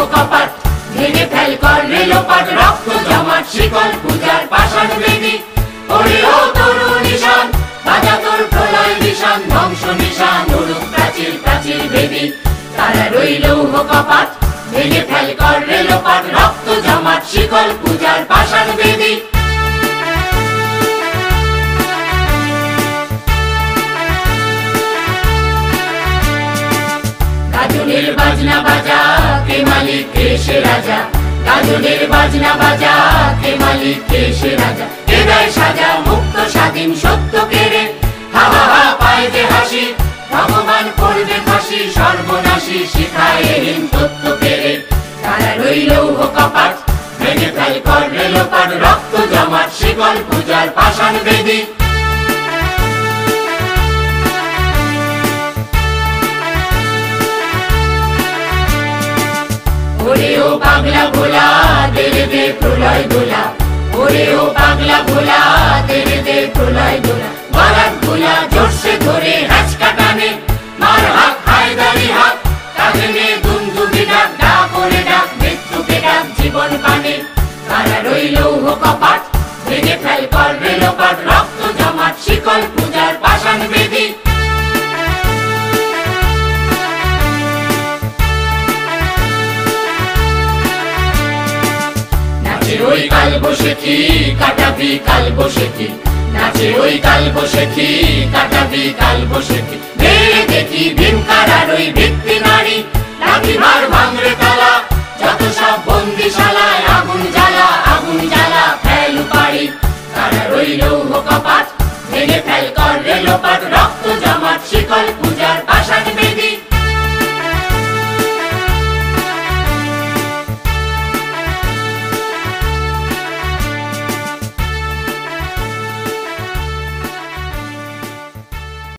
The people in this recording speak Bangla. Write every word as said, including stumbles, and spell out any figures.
কপাট ভেঙে ফেল কর রেলোপাট রক্ত জমাট শিকল পূজার পাষাণ বেদী ওরে ও তরু নিশান বাজা তোর প্রলয় নিশান ধ্বংস নিশান উড়ুক প্রাচীর প্রাচীর বেদী তারা রইল কপাট ভেঙে ফেল কর রেলোপাট রক্ত জমাট শিকল পূজার পাষাণ বেদী গাজনের বাজনা বাজা কে মালিক কে সে রাজা গাজনের বাজনা বাজা কে মালিক কে সে রাজা কে দেয় সাজা মুক্ত স্বাধীন সত্য কেড়ে হা হা হা পায় যে হাসি ভগবান করবে ফাঁসি সর্বনাশী শিখায় হীন তত্ত্ব কেড়ে তারা রইল কপাট ভেঙে ফেল কর রেলোপাট রক্ত জমাট শিকল পূজার পাষাণ বেদী ওরে ও পাগলা ভোলা তেরে দে প্রলয় দোলা ওরে ও পাগলা ভোলা তেরে দে প্রলয় দোলা বারাত ভোলা জোরসে ধরে হ্যাচকা টানে মার হাত হায়দারি হাত কাঁধে নে দুমদুমি ডাক ডাক করে ডাক মৃত্যুকে ডাক জীবন পানে তারা রইল কপাট ভেঙে ফেল কর রেলোপাট রক্ত জমাট শিকল পূজার পাষাণ বেদী ওই কাল বসেছি কাটাবি কাল বসেছি নাচে ওই কাল বসেছি কাটাবি কাল বসেছি ভেড়ে দেখি ভীমকারার ওই ভিত্তি নারী লাঠি মার ভাঙরে তালা যত সব বন্দিশালায় আগুন জ্বালা আগুন জ্বালা ফেল পারি তারা রইল কপাট ভেঙে ফেল